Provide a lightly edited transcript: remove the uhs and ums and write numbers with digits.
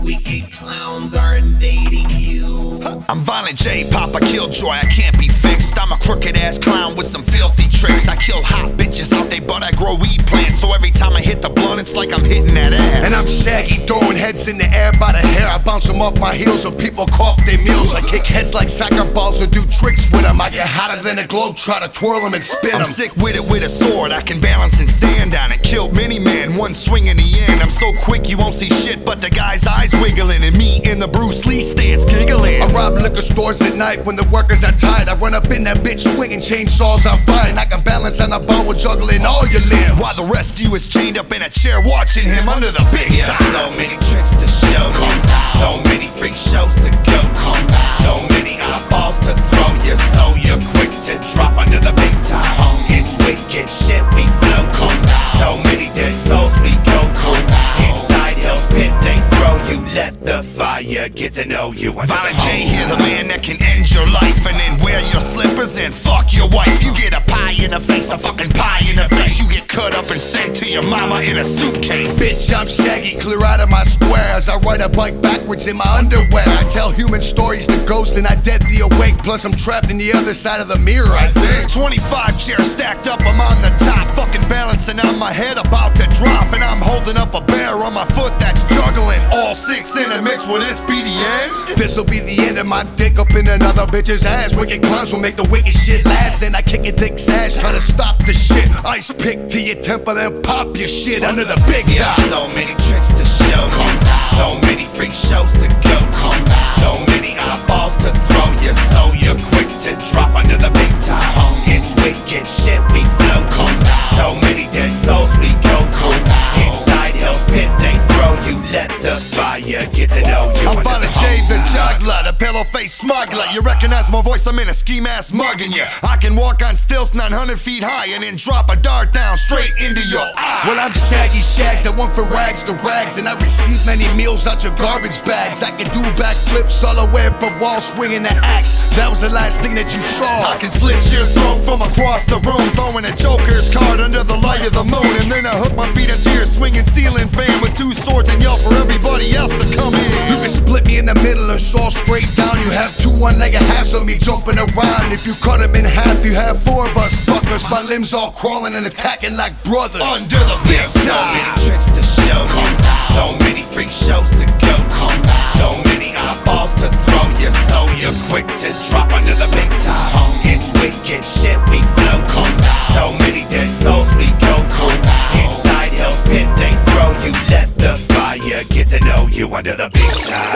wicked clowns are invading you. I'm violent J-pop, I kill joy, I can't be fixed. I'm a crooked ass clown with some filthy tricks. I kill hot bitches out they butt, I grow weed plants. So every time I hit the blunt, it's like I'm hitting that ass. And I'm Shaggy, throwing heads in the air by the hair. I bounce them off my heels so people cough their meals. I kick heads like soccer balls and do tricks with them. I get hotter than a globe, try to twirl them and spin them. I'm sick with it with a sword, I can balance and stand on it. Killed many men, one swing in the end. I'm so quick you won't see shit but the guy's eyes wiggling. And me in the Bruce Lee stance giggling. I rob liquor stores at night when the workers are tired. I run up in that bitch swinging chainsaws on fire. And I can balance on a ball with juggling all your limbs. While the rest of you is chained up in a chair watching him under the big Yeah, time. so many tricks to show you, so many freak shows to go to, so many eyeballs to throw you, so you're quick to drop under the big time. It's wicked shit we flow to, so many dead souls we go through. Inside Hell's Pit they throw you, let the fire get to know you. Violent J here, the man that can end your life. And then wear your slippers and fuck your wife. You get a pie in the face, a fucking pie in the face. You get cut up and sent to your mama in a suitcase. Bitch, I'm Shaggy, clear out of my square as I ride a bike backwards in my underwear. I tell human stories to ghosts and I dead the awake. Plus I'm trapped in the other side of the mirror, I think. 25 chairs stacked up, I'm on the top. Fucking balancing on my head, about to drop. And I'm holding up a bear on my foot that's juggling. All six in a mix, will this be the end? This'll be the end of my dick up in another bitch's ass. Wicked clowns will make the wicked shit last. Then I kick your dick's ass, try to stop the shit. Ice pick to your temple and pop your shit under the big Yeah, top. so many tricks to show you, so many freak shows to go to, so many eyeballs to throw you, so you're quick to drop under the big time. It's wicked shit we flow to, so many dead souls we go through. Inside Hell's Pit they throw you, let the fire get to know you. I'm Violent J, the juggler, the pillow-faced smuggler. You recognize my voice, I'm in a ski-mask mugging you. I can walk on stilts 900 feet high and then drop a dart down straight into your eye. Well, I'm Shaggy Shags, I went from rags to rags, and I receive many meals out your garbage bags. I can do backflips all the way up a wall, swinging the axe. That was the last thing that you saw. I can slit your throat from across the room, throwing a joker's card under the light of the moon. And then I hook my feet into your swinging ceiling fan with two swords and yell for everybody else to come in. You can split me in the middle and saw straight down. You have two one-legged halves of me jumping around. If you cut them in half, you have four of us fuckers. My limbs all crawling and attacking like brothers. Under the big So many tricks to show you, so many freak shows to go to, so many eyeballs to throw you, so you're quick to drop under the big time. It's wicked shit we flow to, so many dead souls we go through. Inside Hell's Pit they throw you, let the fire get to know you under the big time.